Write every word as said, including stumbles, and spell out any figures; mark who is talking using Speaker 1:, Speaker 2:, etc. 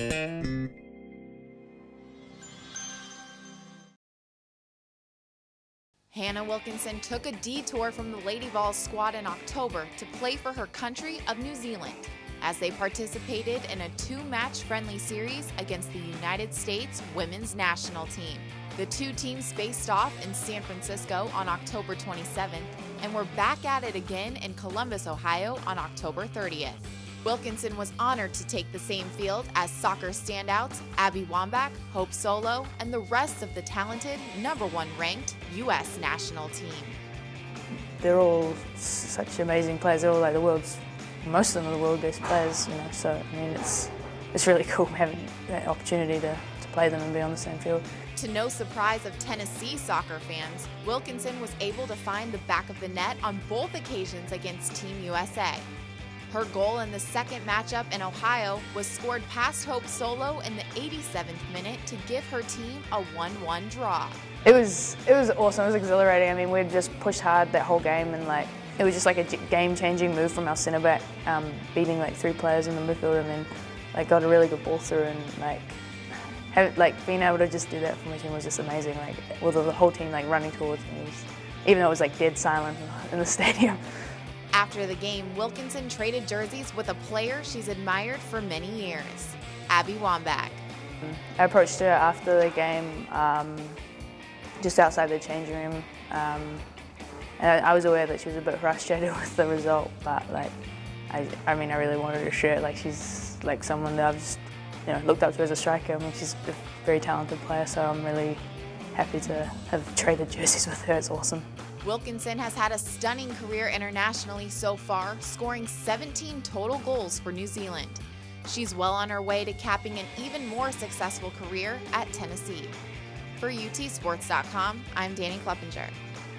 Speaker 1: Hannah Wilkinson took a detour from the Lady Vols squad in October to play for her country of New Zealand as they participated in a two-match friendly series against the United States women's national team. The two teams faced off in San Francisco on October twenty-seventh and were back at it again in Columbus, Ohio on October thirtieth. Wilkinson was honored to take the same field as soccer standouts Abby Wambach, Hope Solo, and the rest of the talented number one ranked U S national team.
Speaker 2: They're all such amazing players. They're all like the world's, most of them are the world's best players, you know, so I mean it's it's really cool having that opportunity to, to play them and be on the same field.
Speaker 1: To no surprise of Tennessee soccer fans, Wilkinson was able to find the back of the net on both occasions against Team U S A. Her goal in the second matchup in Ohio was scored past Hope Solo in the eighty-seventh minute to give her team a one one draw.
Speaker 2: It was it was awesome. It was exhilarating. I mean, we'd just pushed hard that whole game, and like it was just like a game-changing move from our centre back, um, beating like three players in the midfield, and then like got a really good ball through, and like have, like being able to just do that for my team was just amazing. Like with the whole team like running towards me, it was, even though it was like dead silent in the stadium.
Speaker 1: After the game, Wilkinson traded jerseys with a player she's admired for many years, Abby Wambach.
Speaker 2: I approached her after the game, um, just outside the changing room. Um, and I, I was aware that she was a bit frustrated with the result, but like, I, I mean, I really wanted her shirt. Like she's like someone that I've just, you know, looked up to as a striker. I mean, she's a very talented player, so I'm really happy to have traded jerseys with her. It's awesome.
Speaker 1: Wilkinson has had a stunning career internationally so far, scoring seventeen total goals for New Zealand. She's well on her way to capping an even more successful career at Tennessee. For U T Sports dot com, I'm Danny Kleppinger.